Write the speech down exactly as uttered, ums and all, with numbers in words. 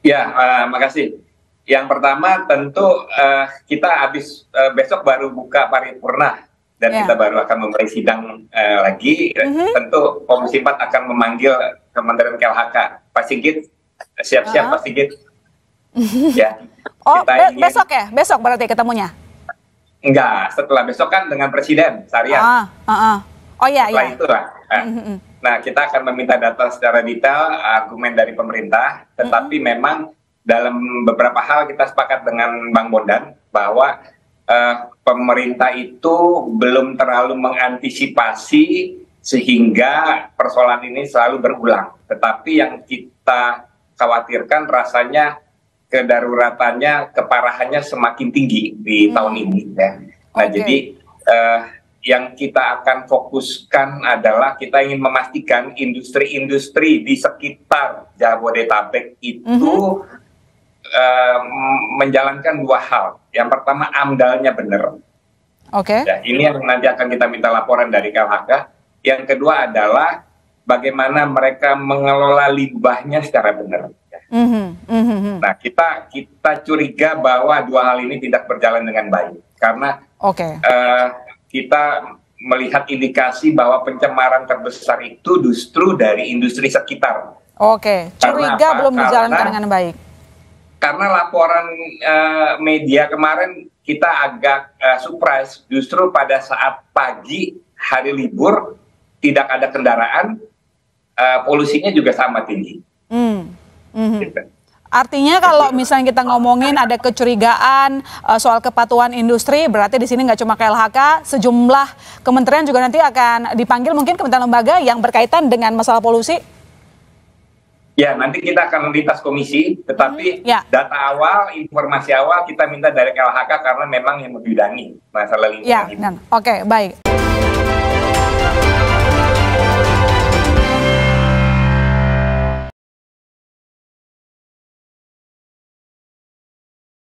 Ya, uh, makasih. Yang pertama tentu uh, kita habis uh, besok baru buka paripurna dan Ya. kita baru akan memulai sidang uh, lagi. Mhm. Tentu Komisi empat akan memanggil Kementerian K L H K. Pak Sigit, siap-siap Uh-huh. Pak Sigit. Ya. Oh, kita be ingin... besok ya? Besok berarti ketemunya? Enggak, setelah besok kan dengan Presiden, Sarian. Ah, uh -uh. Oh iya, Setelah iya. itulah. Nah, Mm-hmm. nah, kita akan meminta data secara detail, argumen dari pemerintah, tetapi mm-hmm. memang dalam beberapa hal kita sepakat dengan Bang Bondan bahwa uh, pemerintah itu belum terlalu mengantisipasi sehingga persoalan ini selalu berulang. Tetapi yang kita khawatirkan rasanya kedaruratannya, keparahannya semakin tinggi di hmm. tahun ini. Ya. Nah, okay. jadi uh, yang kita akan fokuskan adalah kita ingin memastikan industri-industri di sekitar Jabodetabek itu mm-hmm. uh, menjalankan dua hal. Yang pertama, AMDALnya benar. Oke. Okay. Ya, ini yang nanti akan kita minta laporan dari K L H K. Yang kedua adalah bagaimana mereka mengelola limbahnya secara benar. Mm-hmm. Mm-hmm. Nah, kita kita curiga bahwa dua hal ini tidak berjalan dengan baik karena okay. uh, kita melihat indikasi bahwa pencemaran terbesar itu justru dari industri sekitar. Oke, okay. curiga belum dijalankan dengan baik. Karena laporan uh, media kemarin kita agak uh, surprise, justru pada saat pagi hari libur tidak ada kendaraan, uh, polusinya juga sama tinggi. Hmm. Mm-hmm. Gitu. Artinya kalau misalnya kita ngomongin ada kecurigaan uh, soal kepatuhan industri, berarti di sini nggak cuma K L H K, sejumlah kementerian juga nanti akan dipanggil, mungkin kementerian lembaga yang berkaitan dengan masalah polusi. Ya, nanti kita akan lintas komisi, tetapi hmm, ya. data awal, informasi awal kita minta dari K L H K karena memang yang membidangi masalah lingkungan ya, ini. Oke, okay, baik.